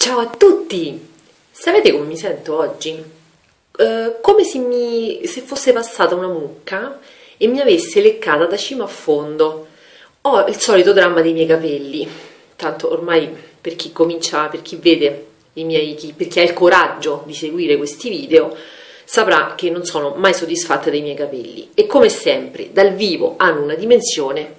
Ciao a tutti! Sapete come mi sento oggi? Come se fosse passata una mucca e mi avesse leccata da cima a fondo. Ho il solito dramma dei miei capelli, tanto ormai per chi comincia, per chi vede per chi ha il coraggio di seguire questi video, saprà che non sono mai soddisfatta dei miei capelli e come sempre dal vivo hanno una dimensione.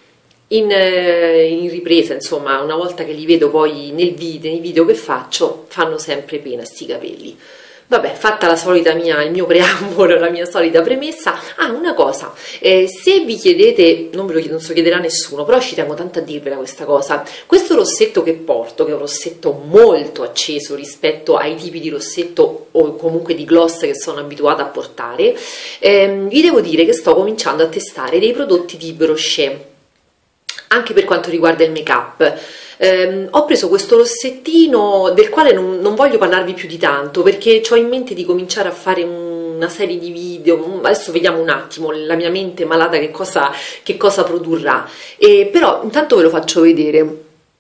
In ripresa, insomma, una volta che li vedo poi nei video che faccio, fanno sempre pena sti capelli. Vabbè, fatta il mio preambolo, la mia solita premessa. Una cosa, se vi chiedete, non se lo chiederà nessuno, però ci tengo tanto a dirvela questa cosa. Questo rossetto che porto, che è un rossetto molto acceso rispetto ai tipi di rossetto o comunque di gloss che sono abituata a portare, vi devo dire che sto cominciando a testare dei prodotti di Brochet, anche per quanto riguarda il make up. Ho preso questo rossettino del quale non voglio parlarvi più di tanto perché ho in mente di cominciare a fare una serie di video. Adesso vediamo un attimo la mia mente malata che cosa produrrà, però intanto ve lo faccio vedere.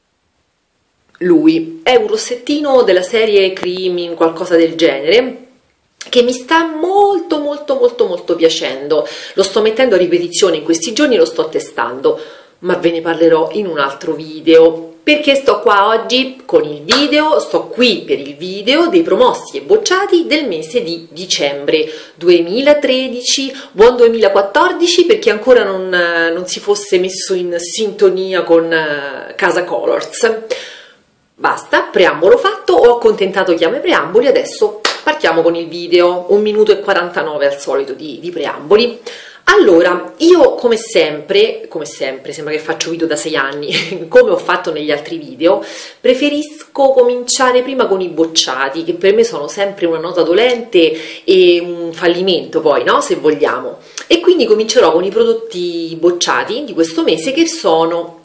Lui è un rossettino della serie Creamy, qualcosa del genere, che mi sta molto piacendo. Lo sto mettendo a ripetizione in questi giorni, lo sto testando, ma ve ne parlerò in un altro video. Perché sto qua oggi con il video? Sto qui per il video dei promossi e bocciati del mese di dicembre 2013, buon 2014 per chi ancora non si fosse messo in sintonia con Casa Colors. Basta, preambolo fatto, ho accontentato chi ama i preamboli, adesso partiamo con il video, 1 minuto e 49 al solito di preamboli. Allora, io come sempre, sembra che faccio video da 6 anni, come ho fatto negli altri video, preferisco cominciare prima con i bocciati, che per me sono sempre una nota dolente e un fallimento poi, no? Se vogliamo. E quindi comincerò con i prodotti bocciati di questo mese, che sono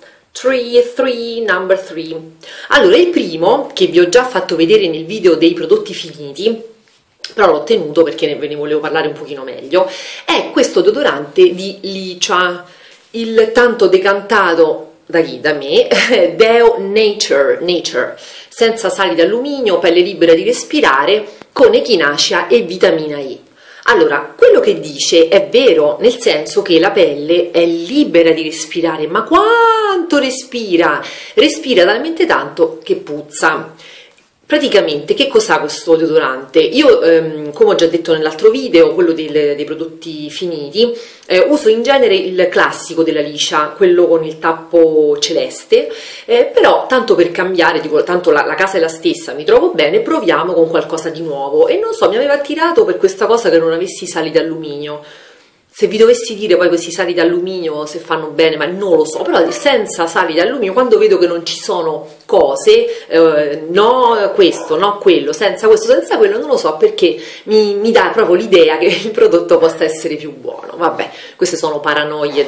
number 3. Allora, il primo, che vi ho già fatto vedere nel video dei prodotti finiti, però l'ho tenuto perché ve ne volevo parlare un pochino meglio, è questo deodorante di Licia, il tanto decantato da chi? Da me, Deo Nature, senza sali d'alluminio, pelle libera di respirare, con echinacea e vitamina E. Allora, quello che dice è vero, nel senso che la pelle è libera di respirare, ma quanto respira? Respira talmente tanto che puzza. Praticamente, che cos'ha questo deodorante? Io, come ho già detto nell'altro video, quello dei prodotti finiti, uso in genere il classico della Licia, quello con il tappo celeste, però tanto per cambiare, dico, tanto la casa è la stessa, mi trovo bene, proviamo con qualcosa di nuovo. E non so, mi aveva attirato per questa cosa che non avessi sali d'alluminio. Se vi dovessi dire poi questi sali d'alluminio se fanno bene, ma non lo so, però senza sali d'alluminio, quando vedo che non ci sono cose, no questo, no quello, senza questo, senza quello, non lo so, perché mi dà proprio l'idea che il prodotto possa essere più buono. Vabbè, queste sono paranoie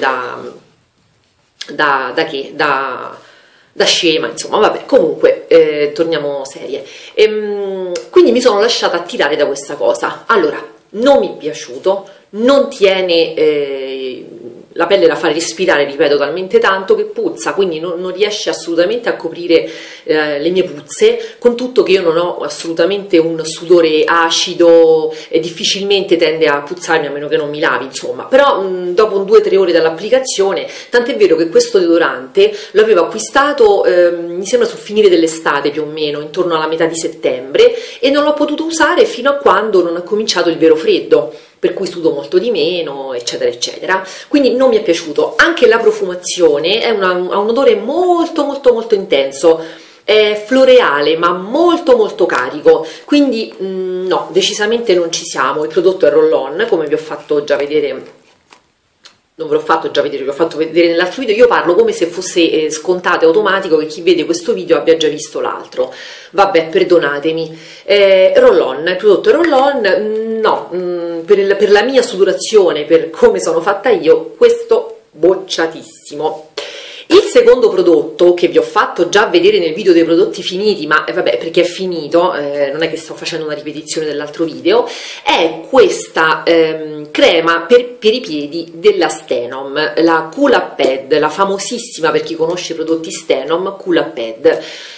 da scema, insomma, vabbè, comunque torniamo serie. Quindi mi sono lasciata attirare da questa cosa. Allora, non mi è piaciuto, non tiene la pelle, la fa respirare, ripeto, talmente tanto che puzza, quindi non riesce assolutamente a coprire le mie puzze, con tutto che io non ho assolutamente un sudore acido e difficilmente tende a puzzarmi a meno che non mi lavi, insomma. Però dopo 2-3 ore dall'applicazione, tant'è vero che questo deodorante l'avevo acquistato mi sembra sul finire dell'estate più o meno, intorno alla metà di settembre, e non l'ho potuto usare fino a quando non ha cominciato il vero freddo, per cui sudo molto di meno, eccetera eccetera. Quindi non mi è piaciuto. Anche la profumazione ha un odore molto intenso, è floreale ma molto carico, quindi no, decisamente non ci siamo. Il prodotto è roll-on, come vi ho fatto già vedere. Non ve l'ho fatto già vedere, vi ho fatto vedere nell'altro video. Io parlo come se fosse scontato e automatico che chi vede questo video abbia già visto l'altro. Vabbè, perdonatemi. Roll-on, il prodotto è roll-on, no, per la mia sudorazione, per come sono fatta io, questo bocciatissimo. Il secondo prodotto, che vi ho fatto già vedere nel video dei prodotti finiti, ma vabbè, perché è finito, non è che sto facendo una ripetizione dell'altro video, è questa crema per i piedi della Stenom, la Coola Pad, la famosissima, per chi conosce i prodotti Stenom, Coola Pad.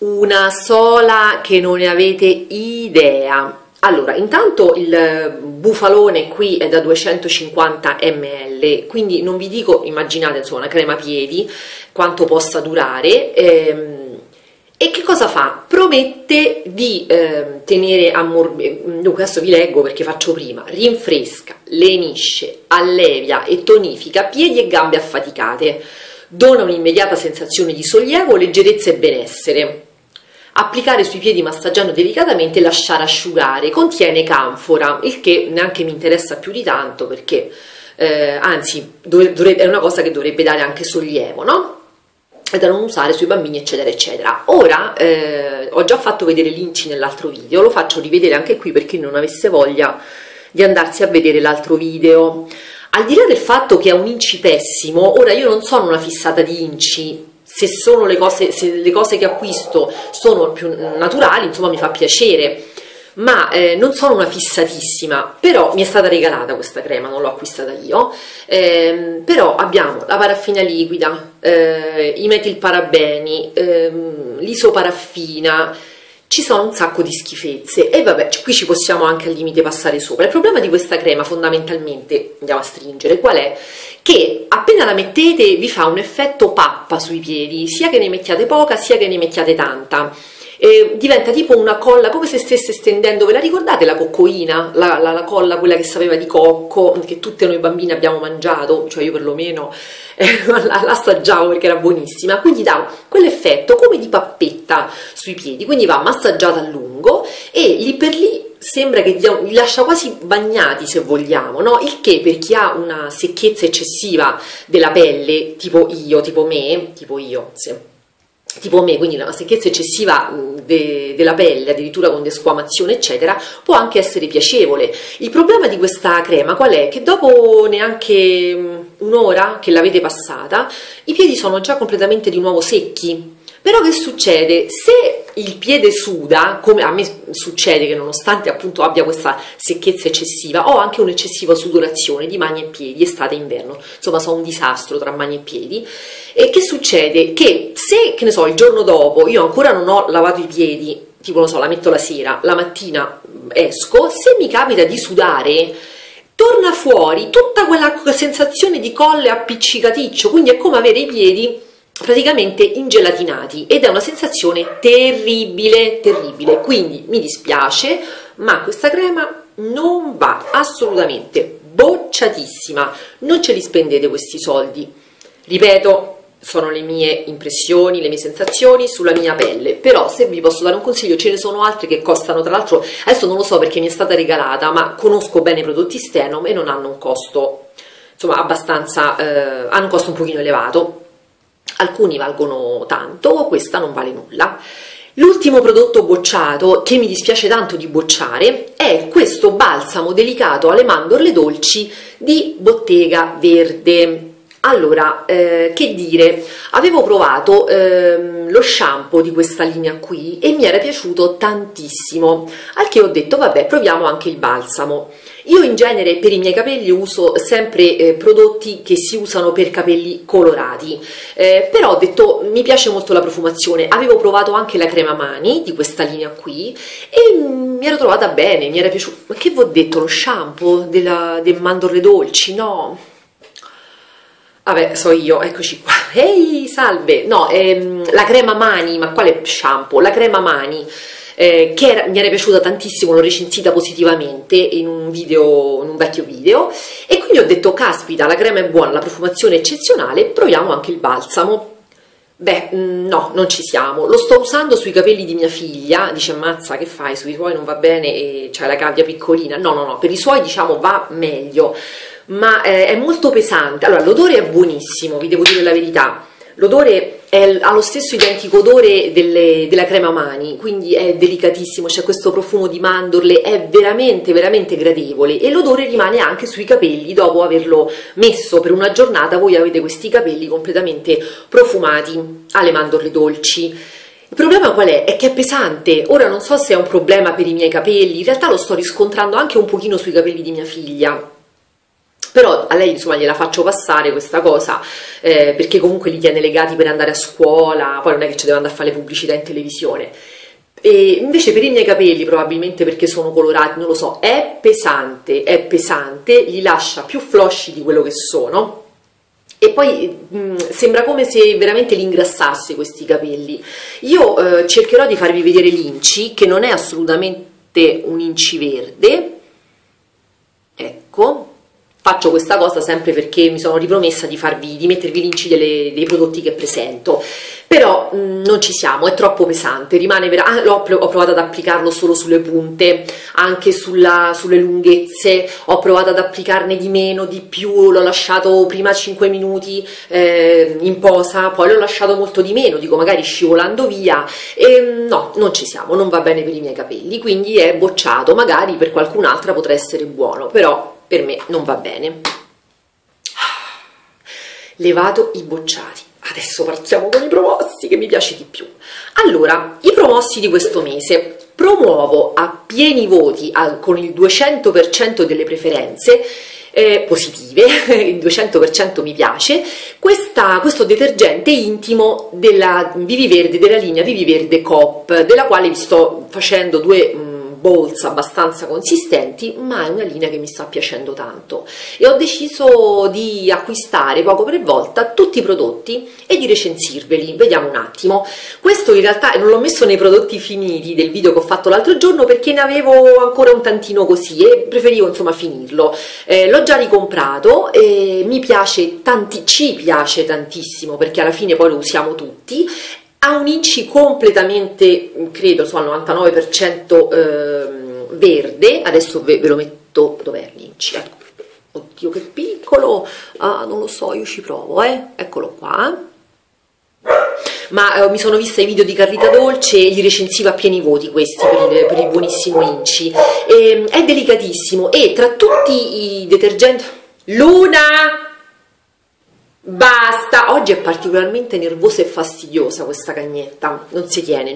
una sola che non ne avete idea. Allora, intanto il bufalone qui è da 250 ml, quindi non vi dico, immaginate insomma una crema piedi, quanto possa durare. E che cosa fa? Promette di tenere dunque adesso vi leggo perché faccio prima: rinfresca, lenisce, allevia e tonifica piedi e gambe affaticate, dona un'immediata sensazione di sollievo, leggerezza e benessere. Applicare sui piedi massaggiando delicatamente e lasciare asciugare. Contiene canfora, il che neanche mi interessa più di tanto perché anzi è una cosa che dovrebbe dare anche sollievo, no? E da non usare sui bambini eccetera eccetera. Ora ho già fatto vedere l'inci nell'altro video, lo faccio rivedere anche qui per chi non avesse voglia di andarsi a vedere l'altro video. Al di là del fatto che è un inci pessimo, ora io non sono una fissata di inci, se le cose che acquisto sono più naturali, insomma mi fa piacere, ma non sono una fissatissima. Però mi è stata regalata questa crema, non l'ho acquistata io, però abbiamo la paraffina liquida, i metilparabeni, l'isoparaffina, ci sono un sacco di schifezze e vabbè, qui ci possiamo anche al limite passare sopra. Il problema di questa crema fondamentalmente, andiamo a stringere, qual è? Che appena la mettete vi fa un effetto pappa sui piedi, sia che ne mettiate poca sia che ne mettiate tanta. Diventa tipo una colla, come se stesse stendendo, ve la ricordate la coccoina? La colla, quella che sapeva di cocco, che tutte noi bambini abbiamo mangiato, cioè io perlomeno la assaggiavo perché era buonissima, quindi dà quell'effetto come di pappetta sui piedi, quindi va massaggiata a lungo e lì per lì sembra che li lascia quasi bagnati, se vogliamo, no? Il che per chi ha una secchezza eccessiva della pelle, tipo me, quindi una secchezza eccessiva della pelle, addirittura con desquamazione eccetera, può anche essere piacevole. Il problema di questa crema qual è? Che dopo neanche un'ora che l'avete passata i piedi sono già completamente di nuovo secchi. Però che succede? Se il piede suda, come a me succede, che nonostante appunto abbia questa secchezza eccessiva, ho anche un'eccessiva sudorazione di mani e piedi, estate e inverno, insomma sono un disastro tra mani e piedi. E che succede? Che se, che ne so, il giorno dopo io ancora non ho lavato i piedi, tipo non so, la metto la sera, la mattina esco, se mi capita di sudare, torna fuori tutta quella sensazione di colle appiccicaticcio, quindi è come avere i piedi praticamente ingelatinati ed è una sensazione terribile, terribile. Quindi mi dispiace, ma questa crema non va assolutamente, bocciatissima, non ce li spendete questi soldi. Ripeto, sono le mie impressioni, le mie sensazioni sulla mia pelle, però se vi posso dare un consiglio, ce ne sono altri che costano, tra l'altro adesso non lo so perché mi è stata regalata, ma conosco bene i prodotti Stenom e non hanno un costo, insomma abbastanza, hanno un costo un pochino elevato. Alcuni valgono tanto, questa non vale nulla. L'ultimo prodotto bocciato, che mi dispiace tanto di bocciare, è questo balsamo delicato alle mandorle dolci di Bottega Verde. Allora, che dire, avevo provato lo shampoo di questa linea qui e mi era piaciuto tantissimo, al che ho detto vabbè, proviamo anche il balsamo. Io in genere per i miei capelli uso sempre prodotti che si usano per capelli colorati, però ho detto mi piace molto la profumazione, avevo provato anche la crema mani di questa linea qui e mi ero trovata bene, mi era piaciuto. Ma che vi ho detto, lo shampoo delle mandorle dolci? No, vabbè, so io, eccoci qua. Ehi, salve! No, la crema mani, ma quale shampoo? La crema mani, mi era piaciuta tantissimo, l'ho recensita positivamente in un vecchio video, e quindi ho detto, caspita, la crema è buona, la profumazione è eccezionale, proviamo anche il balsamo. Beh, no, non ci siamo. Lo sto usando sui capelli di mia figlia, dice, ammazza, che fai, sui tuoi non va bene e c'hai la cavia piccolina. No, no, no, per i suoi diciamo va meglio, ma è molto pesante. Allora, l'odore è buonissimo, vi devo dire la verità, l'odore ha lo stesso identico odore della crema mani, quindi è delicatissimo, c'è questo profumo di mandorle, è veramente veramente gradevole, e l'odore rimane anche sui capelli dopo averlo messo per una giornata. Voi avete questi capelli completamente profumati alle mandorle dolci. Il problema qual è? È che è pesante. Ora non so se è un problema per i miei capelli, in realtà lo sto riscontrando anche un pochino sui capelli di mia figlia. Però a lei insomma gliela faccio passare questa cosa, perché comunque li tiene legati per andare a scuola, poi non è che ci deve andare a fare le pubblicità in televisione. E invece per i miei capelli, probabilmente perché sono colorati, non lo so, è pesante, li lascia più flosci di quello che sono. E poi sembra come se veramente li ingrassasse questi capelli. Io cercherò di farvi vedere l'inci, che non è assolutamente un inci verde. Ecco, faccio questa cosa sempre perché mi sono ripromessa di mettervi l'inci dei prodotti che presento. Però non ci siamo, è troppo pesante, rimane ho provato ad applicarlo solo sulle punte, anche sulle lunghezze, ho provato ad applicarne di meno, di più, l'ho lasciato prima 5 minuti in posa, poi l'ho lasciato molto di meno, dico magari scivolando via, e no, non ci siamo, non va bene per i miei capelli, quindi è bocciato, magari per qualcun'altra potrà essere buono, però per me non va bene. Levato i bocciati. Adesso partiamo con i promossi, che mi piace di più. Allora, i promossi di questo mese. Promuovo a pieni voti con il 200% delle preferenze positive, il 200% mi piace, questo detergente intimo della Viviverde, della linea Viviverde Coop, della quale vi sto facendo due balls abbastanza consistenti, ma è una linea che mi sta piacendo tanto e ho deciso di acquistare poco per volta tutti i prodotti e di recensirveli. Vediamo un attimo. Questo in realtà non l'ho messo nei prodotti finiti del video che ho fatto l'altro giorno perché ne avevo ancora un tantino così e preferivo insomma finirlo. L'ho già ricomprato e ci piace tantissimo perché alla fine poi lo usiamo tutti. Ha un inci completamente, credo, al 99% verde. Adesso ve lo metto, dov'è l'inci? Ecco. Oddio che piccolo, non lo so, io ci provo, eccolo qua. Ma mi sono vista i video di Carlita Dolce e li recensiva a pieni voti questi per il buonissimo inci. È delicatissimo e tra tutti i detergenti... Luna! Basta, oggi è particolarmente nervosa e fastidiosa questa cagnetta, non si tiene,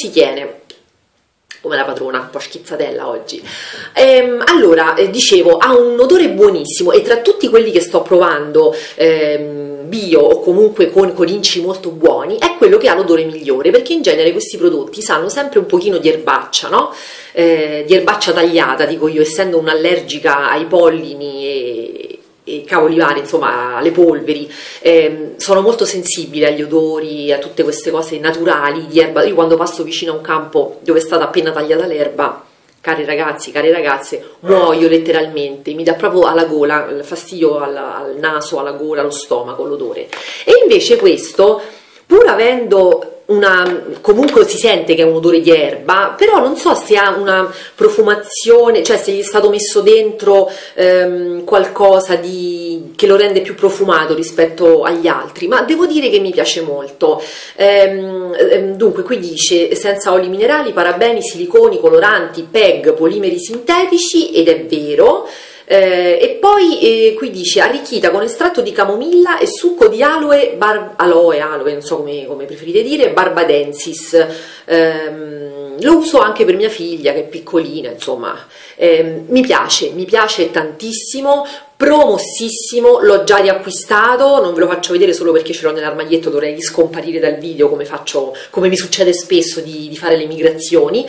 come la padrona, un po' schizzatella oggi. Allora, dicevo, ha un odore buonissimo e tra tutti quelli che sto provando bio o comunque con inci molto buoni, è quello che ha l'odore migliore, perché in genere questi prodotti sanno sempre un pochino di erbaccia, no? Di erbaccia tagliata, dico io, essendo un'allergica ai pollini e cavoli vari, insomma, alle polveri, sono molto sensibile agli odori, a tutte queste cose naturali di erba. Io quando passo vicino a un campo dove è stata appena tagliata l'erba, cari ragazzi, care ragazze, muoio letteralmente, mi dà proprio alla gola, fastidio al naso, alla gola, allo stomaco, l'odore. E invece questo, pur avendo comunque si sente che è un odore di erba, però non so se ha una profumazione, cioè se gli è stato messo dentro qualcosa che lo rende più profumato rispetto agli altri, ma devo dire che mi piace molto. Dunque qui dice senza oli minerali, parabeni, siliconi, coloranti, PEG, polimeri sintetici, ed è vero. E poi qui dice arricchita con estratto di camomilla e succo di aloe, non so come preferite dire, barbadensis. Lo uso anche per mia figlia che è piccolina, insomma, mi piace tantissimo, promossissimo, l'ho già riacquistato, non ve lo faccio vedere solo perché ce l'ho nell'armadietto, dovrei scomparire dal video come mi succede spesso di fare le migrazioni.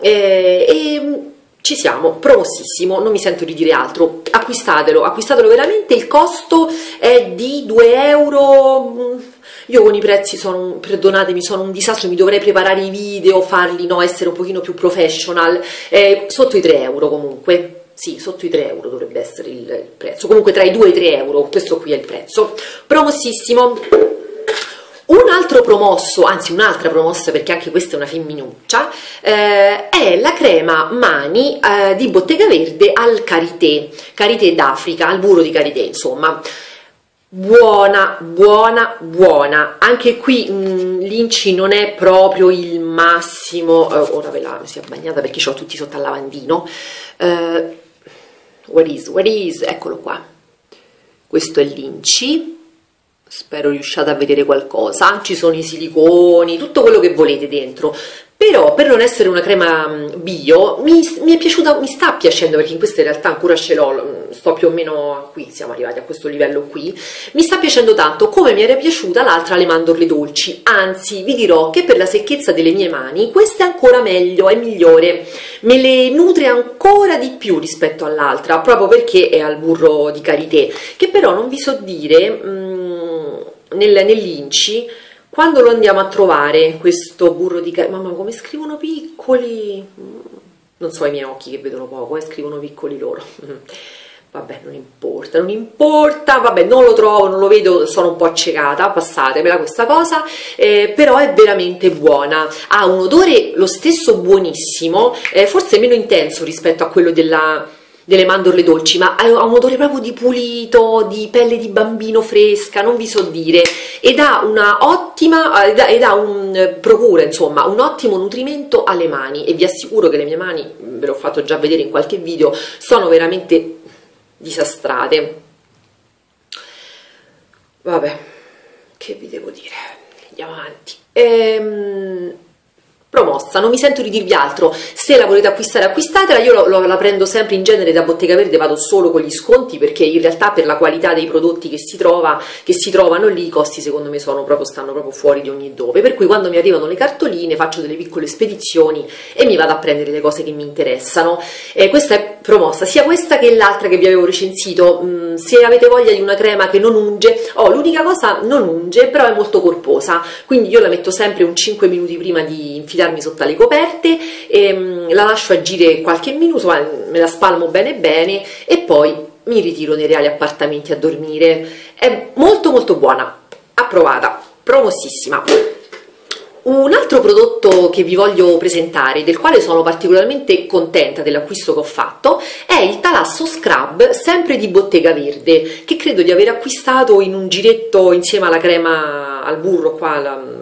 Ci siamo, promossissimo, non mi sento di dire altro, acquistatelo veramente, il costo è di 2 euro, io con i prezzi perdonatemi, sono un disastro, mi dovrei preparare i video, farli, no, essere un pochino più professional, sotto i 3 euro comunque, sì, sotto i 3 euro dovrebbe essere il prezzo, comunque tra i 2 e i 3 euro, questo qui è il prezzo, promossissimo. Un altro promosso, anzi un'altra promossa perché anche questa è una femminuccia, è la crema mani di Bottega Verde al karité d'Africa, al burro di karité, insomma. Buona, anche qui l'inci non è proprio il massimo, ora mi si è bagnata perché ce l'ho tutti sotto al lavandino, where is, eccolo qua, questo è l'inci. Spero riusciate a vedere qualcosa, ci sono i siliconi, tutto quello che volete dentro, Però per non essere una crema bio mi è piaciuta, mi sta piacendo, perché in questa in realtà ancora ce l'ho, sto più o meno qui, siamo arrivati a questo livello qui, mi sta piacendo tanto, come mi era piaciuta l'altra, le mandorle dolci. Anzi, vi dirò che per la secchezza delle mie mani questa è ancora meglio, è migliore, me le nutre ancora di più rispetto all'altra, proprio perché è al burro di karité, che però non vi so dire nell'Inci quando lo andiamo a trovare questo burro di karité. Mamma, come scrivono piccoli, non so, i miei occhi che vedono poco, scrivono piccoli loro. Vabbè, non importa, non importa, vabbè, non lo trovo, non lo vedo, sono un po' accecata, passatemela questa cosa, però è veramente buona, ha un odore lo stesso buonissimo, forse meno intenso rispetto a quello delle mandorle dolci, ma ha un odore proprio di pulito, di pelle di bambino fresca, non vi so dire, ed ha una ottima, procura insomma un ottimo nutrimento alle mani, e vi assicuro che le mie mani, ve l'ho fatto già vedere in qualche video, sono veramente disastrate. Vabbè, che vi devo dire, andiamo avanti. Promossa, non mi sento di dirvi altro, se la volete acquistare acquistatela, io la prendo sempre in genere da Bottega Verde, vado solo con gli sconti, perché in realtà per la qualità dei prodotti che si trovano lì, i costi secondo me stanno proprio fuori di ogni dove, per cui quando mi arrivano le cartoline faccio delle piccole spedizioni e mi vado a prendere le cose che mi interessano. Questa è Promossa, sia questa che l'altra che vi avevo recensito. Se avete voglia di una crema che non unge, l'unica cosa, non unge, però è molto corposa, quindi io la metto sempre un 5 minuti prima di infilarmi sotto le coperte, la lascio agire qualche minuto, me la spalmo bene bene e poi mi ritiro nei reali appartamenti a dormire. È molto molto buona, approvata, promossissima. Un altro prodotto che vi voglio presentare, del quale sono particolarmente contenta dell'acquisto che ho fatto, è il Talasso Scrub, sempre di Bottega Verde, che credo di aver acquistato in un giretto insieme alla crema al burro qua,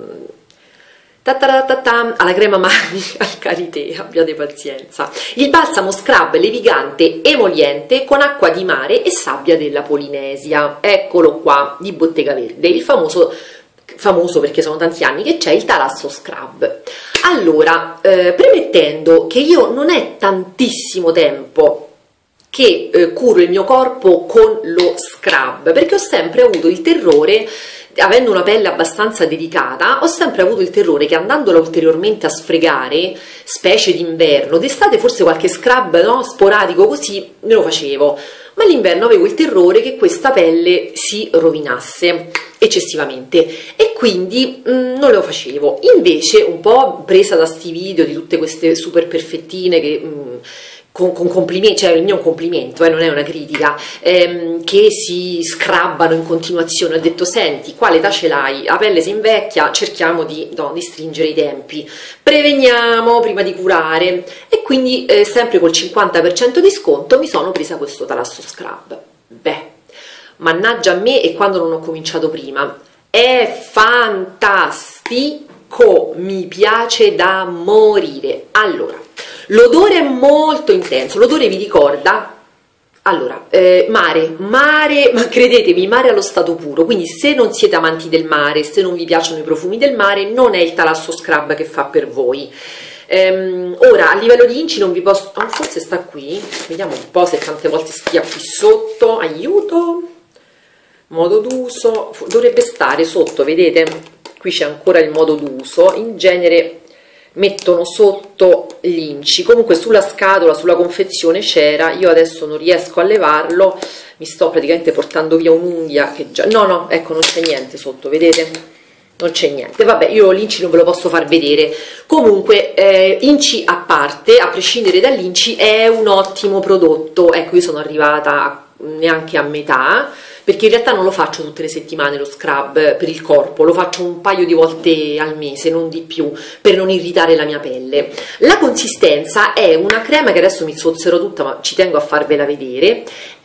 alla crema mani al karité, abbiate pazienza. Il balsamo scrub levigante emoliente con acqua di mare e sabbia della Polinesia, eccolo qua, di Bottega Verde, il famoso perché sono tanti anni che c'è, il Talasso Scrub. Allora, premettendo che io non è tantissimo tempo che curo il mio corpo con lo scrub, perché ho sempre avuto il terrore, avendo una pelle abbastanza delicata, ho sempre avuto il terrore che andandola ulteriormente a sfregare, specie d'inverno, d'estate forse qualche scrub, no, sporadico così me lo facevo, ma l'inverno avevo il terrore che questa pelle si rovinasse eccessivamente e quindi non lo facevo. Invece, un po' presa da sti video di tutte queste super perfettine che con complimenti, cioè il mio è un complimento, non è una critica, che si scrabbano in continuazione, ho detto: senti, qua l'età ce l'hai, la pelle si invecchia, cerchiamo di stringere i tempi, preveniamo prima di curare, e quindi sempre col 50% di sconto mi sono presa questo Talasso Scrub. Beh, mannaggia a me, e quando non ho cominciato prima, è fantastico, mi piace da morire. Allora, l'odore è molto intenso, l'odore vi ricorda, allora, mare, ma credetemi, mare allo stato puro, quindi se non siete amanti del mare, se non vi piacciono i profumi del mare, non è il Talasso Scrub che fa per voi. Ora, a livello di inci non vi posso, forse sta qui, vediamo un po' se tante volte stia qui sotto, aiuto, modo d'uso, dovrebbe stare sotto, vedete? Qui c'è ancora il modo d'uso, in genere mettono sotto gli inci, comunque sulla scatola, sulla confezione c'era, io adesso non riesco a levarlo, mi sto praticamente portando via un'unghia che già, no, ecco, non c'è niente sotto, vedete? Non c'è niente, vabbè, io l'inci non ve lo posso far vedere. Comunque, inci a parte, a prescindere dall'inci, è un ottimo prodotto. Ecco, io sono arrivata neanche a metà, perché in realtà non lo faccio tutte le settimane lo scrub per il corpo, lo faccio un paio di volte al mese, non di più, per non irritare la mia pelle. La consistenza è una crema che adesso mi zozzerò tutta, ma ci tengo a farvela vedere,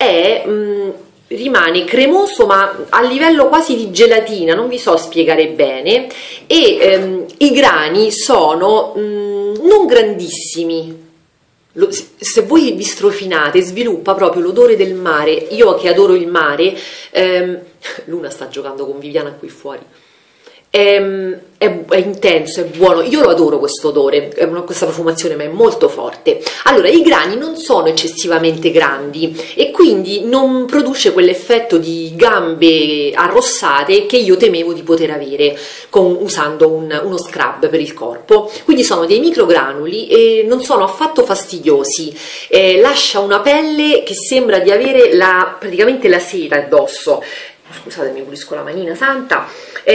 rimane cremoso ma a livello quasi di gelatina, non vi so spiegare bene, e i grani sono non grandissimi. Se voi vi strofinate, sviluppa proprio l'odore del mare. Io che adoro il mare, Luna sta giocando con Viviana qui fuori, è intenso, è buono, io lo adoro questo odore, questa profumazione, ma è molto forte. Allora, i grani non sono eccessivamente grandi e quindi non produce quell'effetto di gambe arrossate che io temevo di poter avere usando uno scrub per il corpo. Quindi sono dei microgranuli e non sono affatto fastidiosi, lascia una pelle che sembra di avere praticamente la seta addosso. Scusate, mi pulisco la manina santa.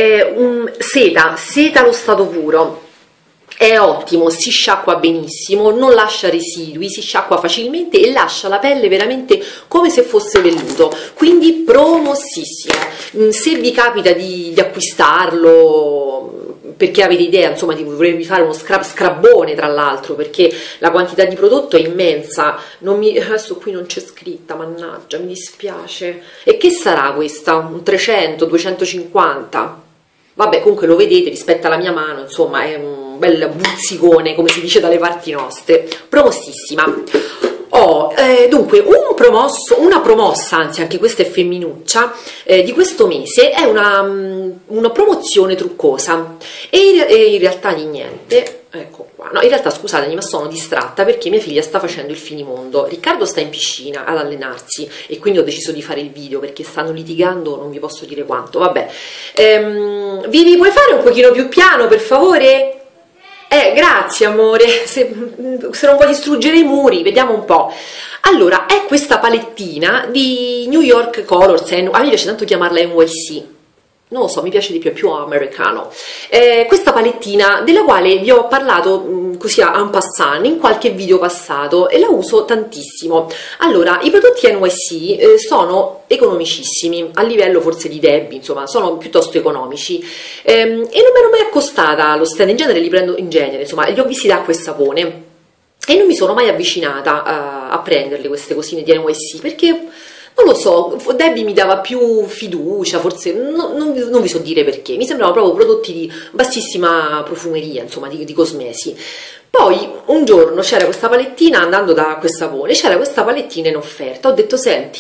Seta allo stato puro, è ottimo, si sciacqua benissimo, non lascia residui, si sciacqua facilmente e lascia la pelle veramente come se fosse velluto, quindi promossissimo. Se vi capita di acquistarlo perché avete idea, insomma, di volervi fare uno scrabbone, tra l'altro, perché la quantità di prodotto è immensa, adesso qui non c'è scritta, mannaggia, mi dispiace. E che sarà questa? Un 300, 250? Vabbè, comunque lo vedete, rispetto alla mia mano, insomma, è un bel buzzicone, come si dice dalle parti nostre, promossissima. Dunque, una promossa, anzi anche questa è femminuccia, di questo mese è una promozione truccosa e in realtà di niente, ecco qua, no, in realtà scusatemi, ma sono distratta perché mia figlia sta facendo il finimondo. Riccardo sta in piscina ad allenarsi e quindi ho deciso di fare il video perché stanno litigando, non vi posso dire quanto, vabbè. Vivi, puoi fare un pochino più piano per favore? Grazie amore, se non vuoi distruggere i muri, vediamo un po'. Allora, è questa palettina di New York Colors, a me piace tanto chiamarla NYC, non lo so, mi piace di più, è più americano. Questa palettina della quale vi ho parlato così en passant in qualche video passato e la uso tantissimo. Allora, i prodotti NYC sono economicissimi, a livello forse di Debbie, insomma, sono piuttosto economici e non mi ero mai accostata allo stand, in genere li prendo insomma, li ho visti da acqua e sapone e non mi sono mai avvicinata a prenderle queste cosine di NYC perché non lo so, Debbie mi dava più fiducia, forse non vi so dire perché, mi sembravano proprio prodotti di bassissima profumeria, insomma, di cosmesi. Poi un giorno c'era questa palettina, andando da acqua e sapone, c'era questa palettina in offerta, ho detto senti,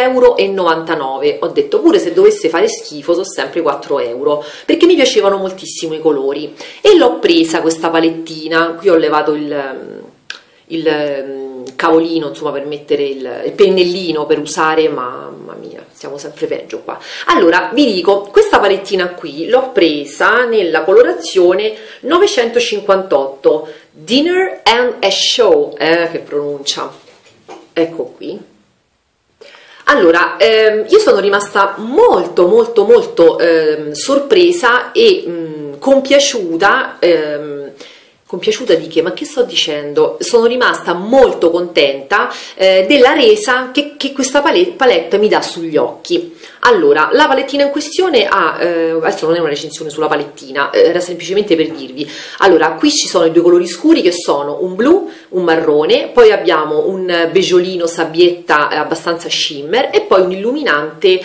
3,99 €, ho detto pure se dovesse fare schifo sono sempre 4 €, perché mi piacevano moltissimo i colori e l'ho presa questa palettina, qui ho levato il cavolino, insomma, per mettere il pennellino per usare, mamma mia, stiamo sempre peggio qua. Allora, vi dico, questa palettina qui l'ho presa nella colorazione 958, Dinner and a Show, che pronuncia, ecco qui. Allora, io sono rimasta molto molto molto sorpresa e compiaciuta. Compiaciuta di che? Ma che sto dicendo? Sono rimasta molto contenta della resa che questa palette mi dà sugli occhi. Allora, la palettina in questione adesso non è una recensione sulla palettina, era semplicemente per dirvi. Allora, qui ci sono i due colori scuri che sono un blu, un marrone, poi abbiamo un beggiolino sabbietta abbastanza shimmer e poi un illuminante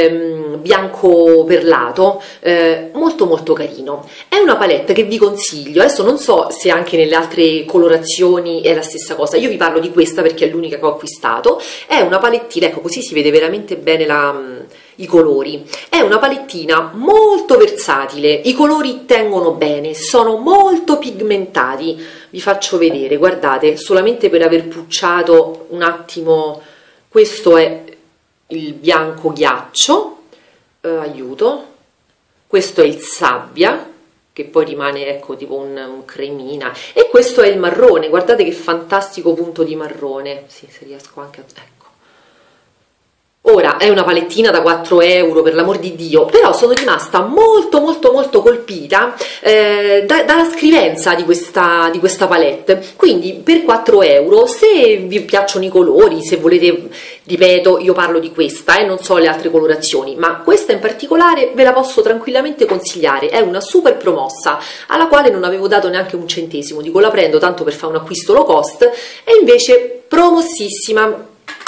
bianco perlato, molto molto carino. È una palette che vi consiglio, adesso non so se anche nelle altre colorazioni è la stessa cosa, io vi parlo di questa perché è l'unica che ho acquistato. È una palettina, ecco, così si vede veramente bene i colori, è una palettina molto versatile, i colori tengono bene, sono molto pigmentati, vi faccio vedere, guardate, solamente per aver pucciato un attimo, questo è il bianco ghiaccio, aiuto, questo è il sabbia, che poi rimane, ecco, tipo un cremina, e questo è il marrone, guardate che fantastico punto di marrone, sì, se riesco anche a... ecco. Ora è una palettina da 4 € per l'amor di Dio, però sono rimasta molto molto molto colpita dalla scrivenza di questa palette, quindi per 4 €, se vi piacciono i colori, se volete, ripeto, io parlo di questa, non so le altre colorazioni, ma questa in particolare ve la posso tranquillamente consigliare, è una super promossa alla quale non avevo dato neanche un centesimo, dico la prendo tanto per fare un acquisto low cost e invece promossissima.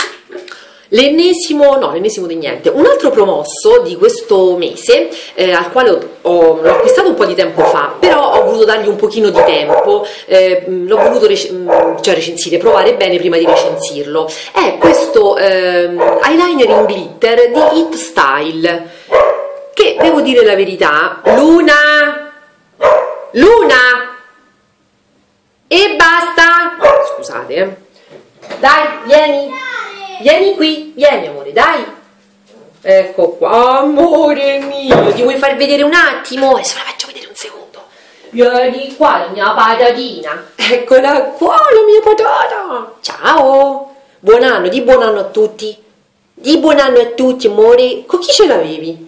L'ennesimo di niente, un altro promosso di questo mese al quale l'ho acquistato un po' di tempo fa, però ho voluto dargli un pochino di tempo, l'ho voluto recensire, provare bene prima di recensirlo, è questo eyeliner in glitter di It Style, che perché devo dire la verità, Luna, e basta, scusate, dai, vieni qui, vieni amore, dai, ecco qua, amore mio, ti vuoi far vedere un attimo? Adesso la faccio vedere un secondo, vieni qua la mia patatina, eccola qua la mia patata, ciao, buon anno, di buon anno a tutti, di buon anno a tutti amore, con chi ce l'avevi?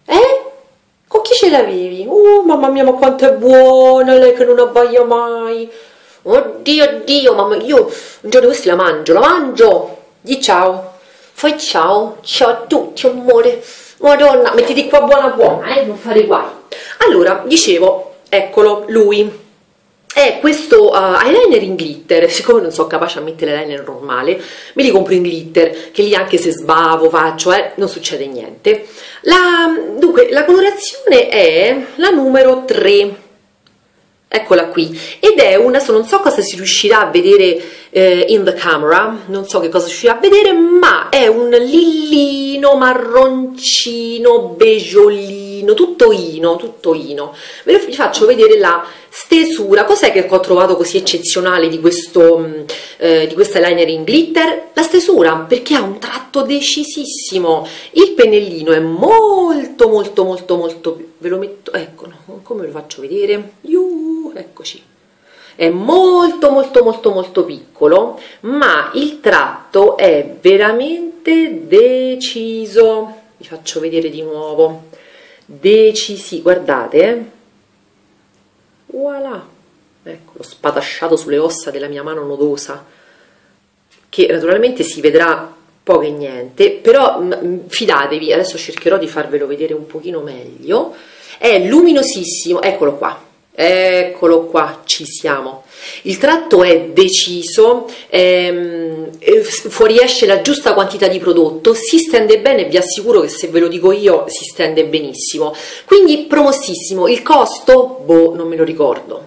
Con chi ce l'avevi? Mamma mia, ma quanto è buona lei che non abbaia mai. Oddio, mamma, io un giorno questi la mangio. Di ciao. Fai ciao a tutti, amore. Madonna, mettiti qua buona, non fare guai. Allora, dicevo, eccolo, lui. È questo eyeliner in glitter, siccome non sono capace a mettere l'eyeliner normale, me li compro in glitter, che lì anche se sbavo, faccio, non succede niente. Dunque, la colorazione è la numero 3, eccola qui, ed è una, non so cosa si riuscirà a vedere in the camera, non so che cosa si riuscirà a vedere, ma è un lillino marroncino, beggiolino, tutto ino. Vi faccio vedere la stesura. Cos'è che ho trovato così eccezionale di questo eyeliner in glitter? La stesura, perché ha un tratto decisissimo. Il pennellino è molto, ve lo metto, ecco, no, come ve lo faccio vedere? Eccoci. È molto piccolo, ma il tratto è veramente deciso. Vi faccio vedere di nuovo. Guardate, voilà, ecco, l'ho spatasciato sulle ossa della mia mano nodosa, che naturalmente si vedrà poco e niente, però fidatevi, adesso cercherò di farvelo vedere un pochino meglio. È luminosissimo, eccolo qua, ci siamo. Il tratto è deciso, fuoriesce la giusta quantità di prodotto, si stende bene, vi assicuro che se ve lo dico io si stende benissimo, quindi promossissimo. Il costo? Boh, non me lo ricordo,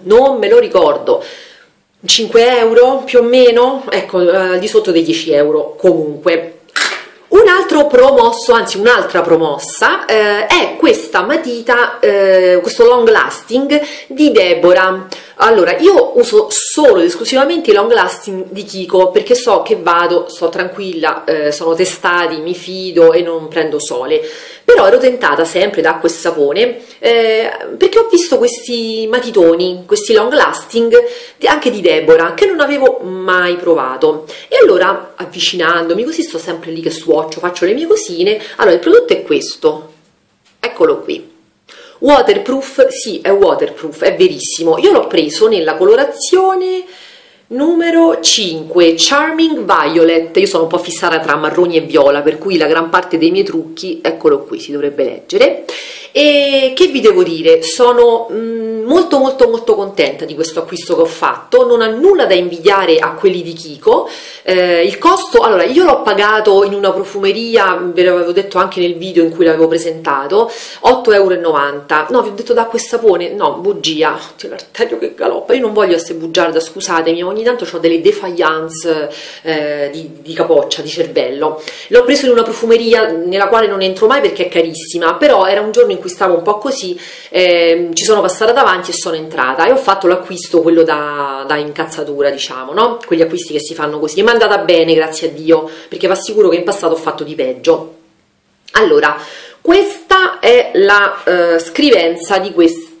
5 euro più o meno, ecco, al di sotto dei 10 euro comunque. Un altro promosso, anzi un'altra promossa, è questa matita, questo long lasting di Deborah. Allora, io uso solo ed esclusivamente i long lasting di Kiko, perché so che sto tranquilla, sono testati, mi fido e non prendo sole. Però ero tentata sempre da acqua e sapone, perché ho visto questi matitoni, questi long lasting anche di Deborah, che non avevo mai provato. E allora, avvicinandomi, così sto sempre lì che swatcho, faccio le mie cosine. Allora, il prodotto è questo, eccolo qui. Waterproof, sì, è waterproof, è verissimo. Io l'ho preso nella colorazione numero 5, Charming Violet. Io sono un po' fissata tra marroni e viola, per cui la gran parte dei miei trucchi, eccolo qui, si dovrebbe leggere. E che vi devo dire, sono molto contenta di questo acquisto che ho fatto, non ha nulla da invidiare a quelli di Kiko. Il costo, allora, io l'ho pagato in una profumeria, ve l'avevo detto anche nel video in cui l'avevo presentato, 8,90 euro. No, vi ho detto d'acqua e sapone, no, bugia, c'è l'arterio che galoppa, io non voglio essere bugiarda, scusatemi, ogni tanto ho delle defiance di capoccia, di cervello. L'ho preso in una profumeria nella quale non entro mai perché è carissima, però era un giorno in cui stavo un po' così, ci sono passata davanti e sono entrata e ho fatto l'acquisto, quello da incazzatura, diciamo, no? Quegli acquisti che si fanno così, e mi è andata bene, grazie a Dio, perché vi assicuro che in passato ho fatto di peggio. Allora, questa è la scrivenza di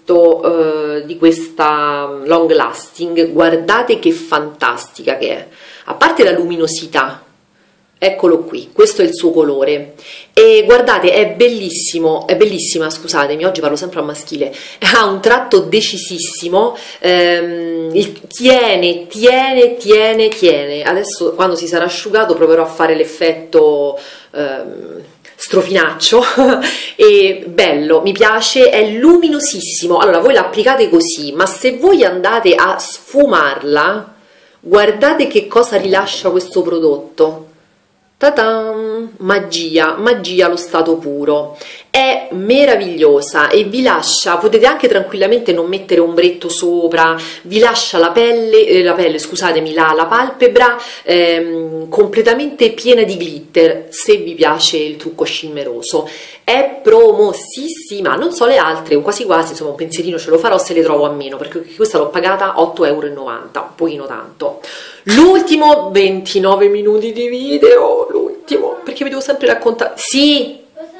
questa long lasting, guardate che fantastica che è, a parte la luminosità. Eccolo qui, questo è il suo colore e guardate, è bellissima, scusatemi, oggi parlo sempre al maschile, ha un tratto decisissimo, tiene, adesso quando si sarà asciugato proverò a fare l'effetto strofinaccio e bello, mi piace, è luminosissimo. Allora voi l'applicate così, ma se voi andate a sfumarla, guardate che cosa rilascia questo prodotto. Ta-tan! Magia allo stato puro, è meravigliosa e vi lascia, potete anche tranquillamente non mettere ombretto sopra, vi lascia la palpebra completamente piena di glitter, se vi piace il trucco scimmeroso. è promossissima, non so le altre, quasi quasi, insomma un pensierino ce lo farò se le trovo a meno, perché questa l'ho pagata 8,90 €, un pochino tanto. L'ultimo, 29 minuti di video, l'ultimo, perché vi devo sempre raccontare, sì!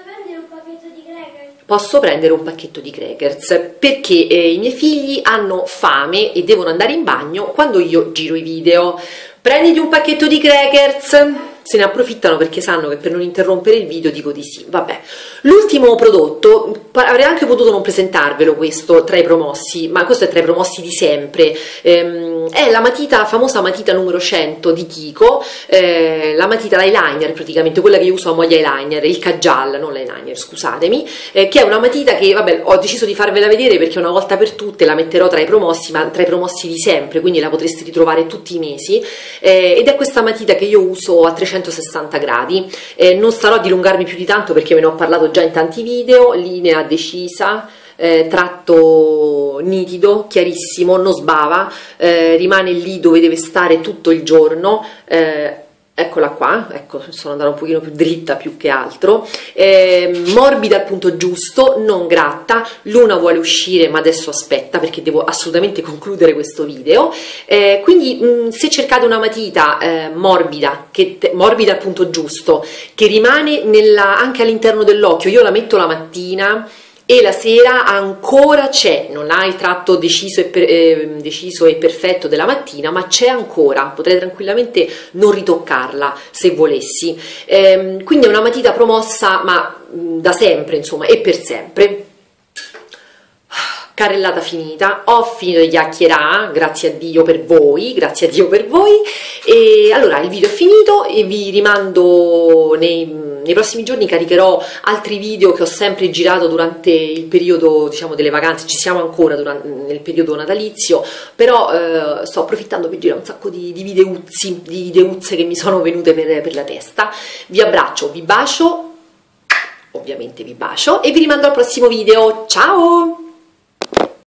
Posso prendere un pacchetto di crackers perché i miei figli hanno fame e devono andare in bagno quando io giro i video. Prenditi un pacchetto di crackers, se ne approfittano perché sanno che per non interrompere il video dico di sì. Vabbè, l'ultimo prodotto, avrei anche potuto non presentarvelo questo tra i promossi, ma questo è tra i promossi di sempre, è la matita, famosa matita numero 100 di Kiko, la matita l'eyeliner, praticamente quella che io uso a mo' gli eyeliner, il Kajal, non l'eyeliner, scusatemi, che è una matita che, vabbè, ho deciso di farvela vedere perché una volta per tutte la metterò tra i promossi, ma tra i promossi di sempre, quindi la potreste ritrovare tutti i mesi, ed è questa matita che io uso a 360 gradi, non starò a dilungarmi più di tanto perché ve ne ho parlato già in tanti video, linea decisa, tratto nitido, chiarissimo, non sbava, rimane lì dove deve stare tutto il giorno, eccola qua, ecco, sono andata un pochino più dritta più che altro, morbida al punto giusto, non gratta, Luna vuole uscire ma adesso aspetta perché devo assolutamente concludere questo video, quindi se cercate una matita morbida, morbida al punto giusto, che rimane anche all'interno dell'occhio, io la metto la mattina e la sera ancora c'è, non ha il tratto deciso e perfetto della mattina, ma c'è ancora, potrei tranquillamente non ritoccarla se volessi, quindi è una matita promossa ma da sempre, insomma, e per sempre. Carrellata finita, ho finito di chiacchierare, grazie a Dio per voi, grazie a Dio per voi, e allora il video è finito e vi rimando nei prossimi giorni, caricherò altri video che ho sempre girato durante il periodo, diciamo, delle vacanze, ci siamo ancora nel periodo natalizio, però sto approfittando per girare un sacco di videuzze che mi sono venute per la testa. Vi abbraccio, vi bacio, ovviamente vi bacio e vi rimando al prossimo video, ciao!